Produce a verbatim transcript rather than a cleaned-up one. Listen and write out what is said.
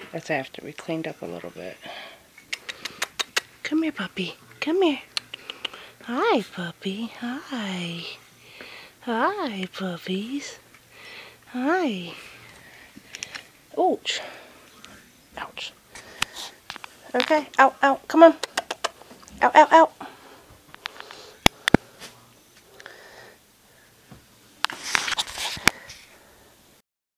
That's after we cleaned up a little bit. Come here, puppy. Come here. Hi, puppy. Hi. Hi, puppies. Hi. Ouch. Ouch. Okay, out, out. Come on. Out, out, out.